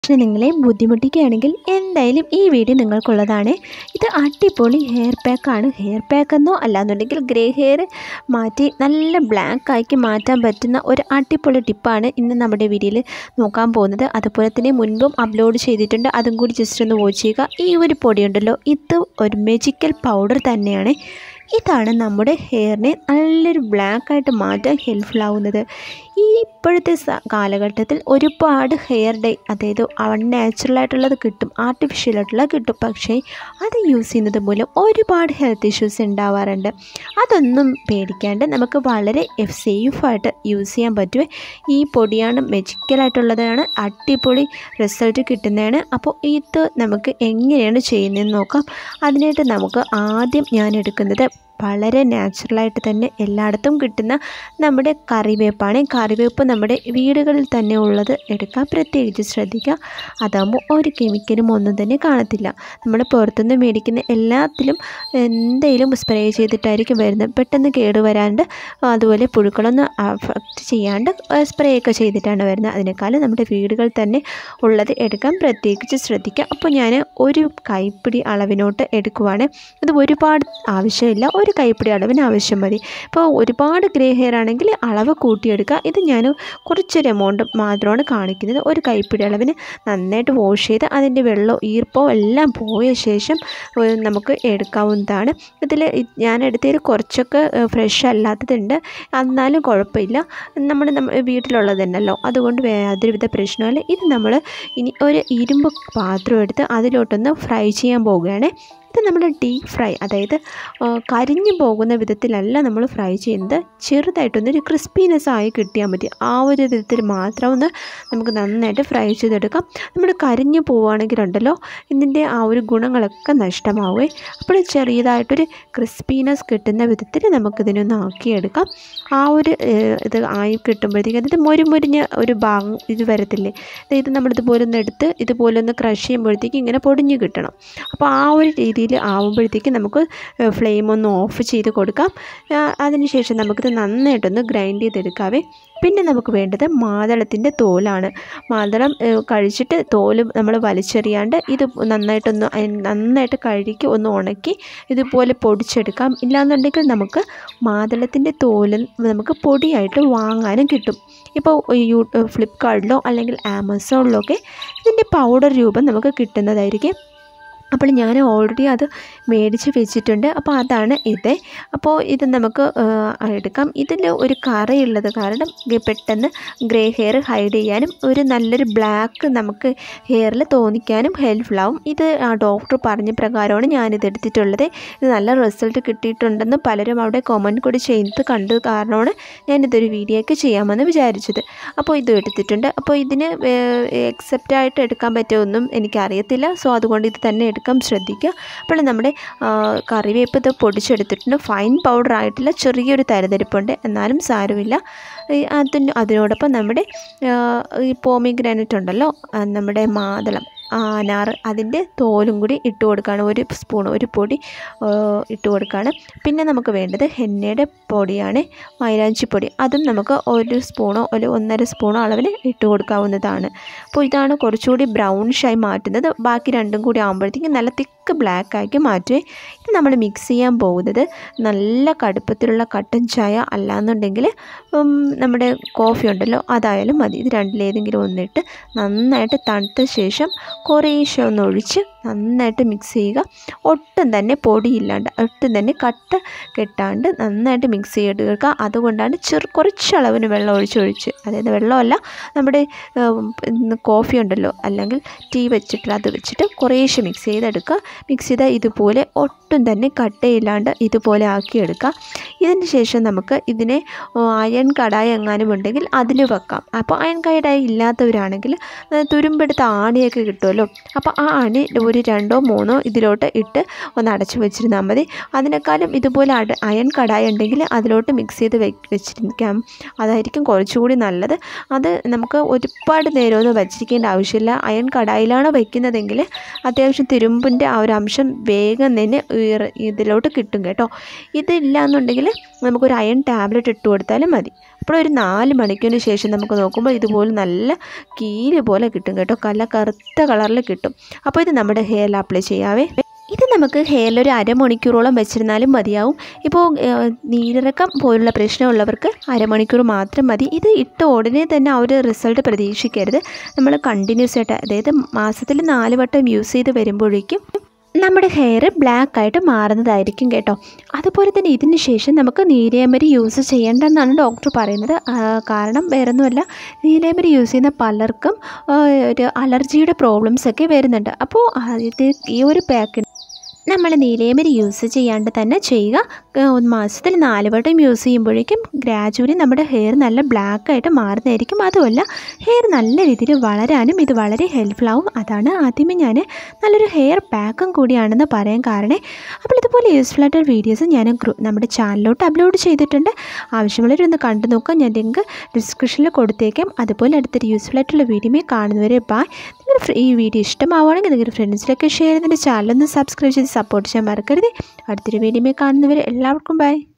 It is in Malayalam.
പക്ഷേ നിങ്ങളെ ബുദ്ധിമുട്ടിക്കുകയാണെങ്കിൽ എന്തായാലും ഈ വീഡിയോ നിങ്ങൾക്കുള്ളതാണ്. ഇത് അടിപൊളി ഹെയർ പാക്കാണ്. ഹെയർ പാക്കെന്നോ അല്ലാന്നുണ്ടെങ്കിൽ ഗ്രേ ഹെയർ മാറ്റി നല്ല ബ്ലാക്ക് ആക്കി മാറ്റാൻ പറ്റുന്ന ഒരു അടിപൊളി ടിപ്പാണ് ഇന്ന് നമ്മുടെ വീഡിയോയിൽ നോക്കാൻ പോകുന്നത്. അതുപോലെ തന്നെ മുൻപും അപ്ലോഡ് ചെയ്തിട്ടുണ്ട്, അതും കൂടി ജസ്റ്റ് ഒന്ന് വാച്ച് ചെയ്യുക. ഈ ഒരു പൊടിയുണ്ടല്ലോ, ഇത് ഒരു മാജിക്കൽ പൗഡർ തന്നെയാണ്. ഇതാണ് നമ്മുടെ ഹെയറിനെ നല്ലൊരു ബ്ലാക്കായിട്ട് മാറ്റാൻ ഹെൽപ്ഫുൾ ആവുന്നത്. ഈ ഇപ്പോഴത്തെ കാലഘട്ടത്തിൽ ഒരുപാട് ഹെയർ ഡൈ, അതായത് അൺനാച്ചുറലായിട്ടുള്ളത് കിട്ടും, ആർട്ടിഫിഷ്യലായിട്ടുള്ളത് കിട്ടും. പക്ഷേ അത് യൂസ് ചെയ്യുന്നത് മൂലം ഒരുപാട് ഹെൽത്ത് ഇഷ്യൂസ് ഉണ്ടാവാറുണ്ട്. അതൊന്നും പേടിക്കാണ്ട് നമുക്ക് വളരെ സേഫായിട്ട് യൂസ് ചെയ്യാൻ പറ്റുമേ. ഈ പൊടിയാണ് മാജിക്കലായിട്ടുള്ളതാണ്, അടിപൊളി റിസൾട്ട് കിട്ടുന്നതാണ്. അപ്പോൾ ഇത് നമുക്ക് എങ്ങനെയാണ് ചെയ്യുന്നതെന്ന് നോക്കാം. അതിനായിട്ട് നമുക്ക് ആദ്യം ഞാൻ എടുക്കുന്നത് വളരെ നാച്ചുറലായിട്ട് തന്നെ എല്ലായിടത്തും കിട്ടുന്ന നമ്മുടെ കറിവേപ്പാണ്. കറിവേപ്പ് നമ്മുടെ വീടുകളിൽ തന്നെ ഉള്ളത് എടുക്കാൻ പ്രത്യേകിച്ച് ശ്രദ്ധിക്കുക. അതാകുമ്പോൾ ഒരു കെമിക്കലും ഒന്നും തന്നെ കാണത്തില്ല. നമ്മൾ പുറത്തുനിന്ന് മേടിക്കുന്ന എല്ലാത്തിലും എന്തെങ്കിലും സ്പ്രേ ചെയ്തിട്ടായിരിക്കും വരുന്നത്. പെട്ടെന്ന് കേടുവരാണ്ട്, അതുപോലെ പുഴുക്കളൊന്നും അഫക്റ്റ് ചെയ്യാണ്ട് സ്പ്രേ ഒക്കെ ചെയ്തിട്ടാണ് വരുന്നത്. അതിനേക്കാളും നമ്മുടെ വീടുകളിൽ തന്നെ ഉള്ളത് എടുക്കാൻ പ്രത്യേകിച്ച് ശ്രദ്ധിക്കുക. അപ്പോൾ ഞാൻ ഒരു കൈപ്പിടി അളവിനോട്ട് എടുക്കുവാണ്. ഇത് ഒരുപാട് ആവശ്യമില്ല, ഒരു കൈപ്പിടി അളവിന് ആവശ്യം മതി. ഇപ്പോൾ ഒരുപാട് ഗ്രേ ഹെയർ ആണെങ്കിൽ അളവ് കൂട്ടിയെടുക്കുക. ഇത് ഞാൻ കുറച്ചൊരു എമൗണ്ട് മാത്രമാണ് കാണിക്കുന്നത്. ഒരു കൈപ്പിടി അളവിന് നന്നായിട്ട് വാഷ് ചെയ്ത് അതിൻ്റെ വെള്ളവും ഈർപ്പവും എല്ലാം പോയ ശേഷം നമുക്ക് എടുക്കാവുന്നതാണ്. ഇതിൽ ഞാൻ എടുത്തതിൽ കുറച്ചൊക്കെ ഫ്രഷ് അല്ലാത്തതുണ്ട്, എന്നാലും കുഴപ്പമില്ല. നമ്മുടെ വീട്ടിലുള്ളത് തന്നെയല്ലോ, അതുകൊണ്ട് യാതൊരുവിധ പ്രശ്നമില്ല. ഇത് നമ്മൾ ഇനി ഒരു ഇരുമ്പ് പാത്രം എടുത്ത് അതിലോട്ടൊന്ന് ഫ്രൈ ചെയ്യാൻ പോവുകയാണ്. ഇത് നമ്മൾ ഡീപ്പ് ഫ്രൈ, അതായത് കരിഞ്ഞു പോകുന്ന വിധത്തിലല്ല നമ്മൾ ഫ്രൈ ചെയ്യുന്നത്. ചെറുതായിട്ടൊന്നൊരു ക്രിസ്പിനെസ് ആയി കിട്ടിയാൽ മതി. ആ ഒരു വിധത്തിൽ മാത്രം ഒന്ന് നമുക്ക് നന്നായിട്ട് ഫ്രൈ ചെയ്തെടുക്കാം. നമ്മൾ കരിഞ്ഞു പോവുകയാണെങ്കിലുണ്ടല്ലോ ഇതിൻ്റെ ആ ഒരു ഗുണങ്ങളൊക്കെ നഷ്ടമാവുകയെ. അപ്പോൾ ചെറിയതായിട്ടൊരു ക്രിസ്പിനെസ് കിട്ടുന്ന വിധത്തിൽ നമുക്കിതിനൊന്ന് ആക്കിയെടുക്കാം. ആ ഒരു ഇത് ആയി കിട്ടുമ്പോഴത്തേക്കും അതായത് മുരിഞ്ഞ ഒരു ഭാഗം ഇത് വരത്തില്ലേ, ഇത് നമ്മളിതുപോലെ ഒന്ന് എടുത്ത് ഇതുപോലെ ഒന്ന് ക്രഷ് ചെയ്യുമ്പോഴത്തേക്കും ഇങ്ങനെ പൊടിഞ്ഞ് കിട്ടണം. അപ്പോൾ ആ ഒരു രീതിയിൽ ആവുമ്പോഴത്തേക്കും നമുക്ക് ഫ്ലെയിം ഒന്ന് ഓഫ് ചെയ്ത് കൊടുക്കാം. അതിനുശേഷം നമുക്കിത് നന്നായിട്ടൊന്ന് ഗ്രൈൻഡ് ചെയ്തെടുക്കാവേ. പിന്നെ നമുക്ക് വേണ്ടത് മാതളത്തിൻ്റെ തോലാണ്. മാതളം കഴിച്ചിട്ട് തോല് നമ്മൾ വലിച്ചെറിയാണ്ട് ഇത് നന്നായിട്ട് കഴുകി ഒന്ന് ഉണക്കി ഇതുപോലെ പൊടിച്ചെടുക്കാം. ഇല്ലാന്നുണ്ടെങ്കിൽ നമുക്ക് മാതളത്തിൻ്റെ തോല് നമുക്ക് പൊടിയായിട്ട് വാങ്ങാനും കിട്ടും. ഇപ്പോൾ ഫ്ലിപ്കാർട്ടിലോ അല്ലെങ്കിൽ ആമസോണിലോ ഒക്കെ ഇതിൻ്റെ പൗഡർ രൂപം നമുക്ക് കിട്ടുന്നതായിരിക്കും. അപ്പോൾ ഞാൻ ഓൾറെഡി അത് മേടിച്ച് വെച്ചിട്ടുണ്ട്. അപ്പോൾ അതാണ് ഇത്. അപ്പോൾ ഇത് നമുക്ക് എടുക്കാം. ഇതിൽ ഒരു കറയുള്ളത് കാരണം പെട്ടെന്ന് ഗ്രേ ഹെയർ ഹൈഡ് ചെയ്യാനും ഒരു നല്ലൊരു ബ്ലാക്ക് നമുക്ക് ഹെയറിൽ തോന്നിക്കാനും ഹെൽപ്ഫുള്ളാവും. ഇത് ഡോക്ടർ പറഞ്ഞ പ്രകാരമാണ് ഞാനിത് എടുത്തിട്ടുള്ളത്. ഇത് നല്ല റിസൾട്ട് കിട്ടിയിട്ടുണ്ടെന്ന് പലരും അവിടെ കമൻറ്റ് കൂടി ചെയ്യുന്നത് കണ്ടത് കാരണമാണ് ഞാനിതൊരു വീഡിയോ ഒക്കെ ചെയ്യാമെന്ന് വിചാരിച്ചത്. അപ്പോൾ ഇത് എടുത്തിട്ടുണ്ട്. അപ്പോൾ ഇതിന് എക്സെപ്റ്റായിട്ട് എടുക്കാൻ പറ്റുമൊന്നും എനിക്കറിയത്തില്ല. സോ അതുകൊണ്ട് ഇത് തന്നെ എടുക്കാൻ ശ്രദ്ധിക്കുക. അപ്പോൾ നമ്മുടെ കറിവേപ്പ് ഇത് പൊടിച്ചെടുത്തിട്ടുണ്ട്. ഫൈൻ പൗഡർ ആയിട്ടില്ല, ചെറിയൊരു തരിതരിപ്പുണ്ട്, എന്നാലും സാരമില്ല. അതിനോടൊപ്പം നമ്മുടെ ഈ പോമിഗ്രാനൈറ്റ് ഉണ്ടല്ലോ, നമ്മുടെ മാതളം അനാറ്, അതിൻ്റെ തോലും കൂടി ഇട്ട് കൊടുക്കുകയാണ്. ഒരു പൊടി ഇട്ട് കൊടുക്കുകയാണ്. പിന്നെ നമുക്ക് വേണ്ടത് ഹെന്നയുടെ പൊടിയാണ്, മൈലാഞ്ചിപ്പൊടി. അതും നമുക്ക് 1 സ്പൂണോ 1.5 സ്പൂണോ അളവിന് ഇട്ട് കൊടുക്കാവുന്നതാണ്. അപ്പോൾ ഇതാണ് കുറച്ചുകൂടി ബ്രൗണിഷായി മാറ്റുന്നത്. ബാക്കി രണ്ടും കൂടി ആകുമ്പോഴത്തേക്കും നല്ല തിക്ക് ബ്ലാക്കാക്കി മാറ്റുകയെ. ഇത് നമ്മൾ മിക്സ് ചെയ്യാൻ പോകുന്നത് നല്ല കടുപ്പത്തിലുള്ള കട്ടൻ ചായ അല്ലാന്നുണ്ടെങ്കിൽ നമ്മുടെ കോഫി ഉണ്ടല്ലോ അതായാലും മതി. ഇത് രണ്ടിലേതെങ്കിലും ഒന്നിട്ട് നന്നായിട്ട് തണുത്ത ശേഷം കുറേശ്ശെ ഒന്ന് ഒഴിച്ച് നന്നായിട്ട് മിക്സ് ചെയ്യുക. ഒട്ടും തന്നെ പൊടിയില്ലാണ്ട്, ഒട്ടും തന്നെ കട്ട കെട്ടാണ്ട് നന്നായിട്ട് മിക്സ് ചെയ്തെടുക്കുക. അതുകൊണ്ടാണ് കുറച്ച് അളവിന് വെള്ളം ഒഴിച്ച്, അതായത് വെള്ളമല്ല, നമ്മുടെ കോഫി ഉണ്ടല്ലോ അല്ലെങ്കിൽ ടീ വെച്ചിട്ട് അത് വെച്ചിട്ട് കുറേശ്ശെ മിക്സ് ചെയ്തെടുക്കുക. മിക്സ് ചെയ്താൽ ഇതുപോലെ ഒട്ടും തന്നെ കട്ടയില്ലാണ്ട് ഇതുപോലെ ആക്കിയെടുക്കുക. ഇതിന് ശേഷം നമുക്ക് ഇതിനെ അയൺ കടായി എങ്ങാനും ഉണ്ടെങ്കിൽ അതിൽ വെക്കാം. അപ്പോൾ അയൺ കടായി ഇല്ലാത്തവരാണെങ്കിൽ തുരുമ്പെടുത്ത ആണിയൊക്കെ കിട്ടുമല്ലോ, അപ്പോൾ ആ ആണി ഒരു 2 or 3 ഇതിലോട്ട് ഇട്ട് ഒന്ന് അടച്ചു വെച്ചിരുന്നാൽ മതി. അതിനേക്കാളും ഇതുപോലെ അയൺ കടായി ഉണ്ടെങ്കിൽ അതിലോട്ട് മിക്സ് ചെയ്ത് വെച്ചിരിക്കാം. അതായിരിക്കും കുറച്ചുകൂടി നല്ലത്. അത് നമുക്ക് ഒരുപാട് നേരമൊന്നും വെച്ചിരിക്കേണ്ട ആവശ്യമില്ല. അയൺ കടായിലാണ് വയ്ക്കുന്നതെങ്കിൽ അത്യാവശ്യം തുരുമ്പിൻ്റെ ആ ഒരു അംശം വേഗം തന്നെ ഇതിലോട്ട് കിട്ടും കേട്ടോ. ഇതില്ല എന്നുണ്ടെങ്കിൽ നമുക്കൊരു അയൺ ടാബ്ലറ്റ് ഇട്ട് കൊടുത്താലും മതി. അപ്പോൾ ഒരു 4 മണിക്കൂറിന് ശേഷം നമുക്ക് നോക്കുമ്പോൾ ഇതുപോലെ നല്ല കീല് പോലെ കിട്ടും കേട്ടോ, നല്ല കറുത്ത കളറിൽ കിട്ടും. അപ്പോൾ ഇത് നമ്മുടെ ഹെയറിൽ അപ്ലൈ ചെയ്യാവേ. ഇത് നമുക്ക് ഹെയറിൽ ഒരു അരമണിക്കൂറോളം വെച്ചിരുന്നാലും മതിയാവും. ഇപ്പോൾ നീരിറക്കം പോലുള്ള പ്രശ്നമുള്ളവർക്ക് അരമണിക്കൂർ മാത്രം മതി. ഇത് ഇട്ട ഉടനെ തന്നെ ആ ഒരു റിസൾട്ട് പ്രതീക്ഷിക്കരുത്. നമ്മൾ കണ്ടിന്യൂസ് ആയിട്ട്, അതായത് മാസത്തിൽ 4 വട്ടം യൂസ് ചെയ്ത് വരുമ്പോഴേക്കും നമ്മുടെ ഹെയർ ബ്ലാക്ക് ആയിട്ട് മാറുന്നതായിരിക്കും കേട്ടോ. അതുപോലെ തന്നെ ഇതിന് ശേഷം നമുക്ക് നീലയമരി യൂസ് ചെയ്യേണ്ടെന്നാണ് ഡോക്ടർ പറയുന്നത്. കാരണം വേറൊന്നുമല്ല, നീലയമരി യൂസ് ചെയ്യുന്ന പലർക്കും ഒരു അലർജിയുടെ പ്രോബ്ലംസ് ഒക്കെ വരുന്നുണ്ട്. അപ്പോൾ ഈ ഒരു പാക്കിന് നമ്മൾ നീലയമരി യൂസ് ചെയ്യാണ്ട് തന്നെ ചെയ്യുക. മാസത്തിൽ 4 വട്ടം യൂസ് ചെയ്യുമ്പോഴേക്കും ഗ്രാജുവലി നമ്മുടെ ഹെയർ നല്ല ബ്ലാക്കായിട്ട് മാറുന്നതായിരിക്കും. അതുമല്ല, ഹെയർ നല്ല രീതിയിൽ വളരാനും ഇത് വളരെ ഹെൽപ്ഫുൾ ആവും. അതാണ് ആദ്യമേ ഞാൻ നല്ലൊരു ഹെയർ പാക്കും കൂടിയാണെന്ന് പറയാൻ കാരണം. അപ്പോൾ ഇതുപോലെ യൂസ്ഫുൾ ആയിട്ടുള്ള വീഡിയോസ് ഞാൻ നമ്മുടെ ചാനലിലോട്ട് അപ്ലോഡ് ചെയ്തിട്ടുണ്ട്. ആവശ്യമുള്ളവരൊന്ന് കണ്ടു നോക്കാം. ഞാൻ ലിങ്ക് ഡിസ്ക്രിപ്ഷനിൽ കൊടുത്തേക്കാം. അതുപോലെ അടുത്തൊരു യൂസ്ഫുൾ ആയിട്ടുള്ള വീഡിയോ കാണുന്നവരെ ബൈ. നിങ്ങൾ ഈ വീഡിയോ ഇഷ്ടമാവുകയാണെങ്കിൽ നിങ്ങളുടെ ഫ്രണ്ട്സിലൊക്കെ ഷെയർ ചെയ്തിട്ട് ചാനലൊന്ന് സബ്സ്ക്രൈബ് ചെയ്ത് സപ്പോർട്ട് ചെയ്യാൻ മറക്കരുത്. അടുത്തൊരു വീഡിയോ കാണുന്നവരെ എല്ലാവർക്കും ബൈ.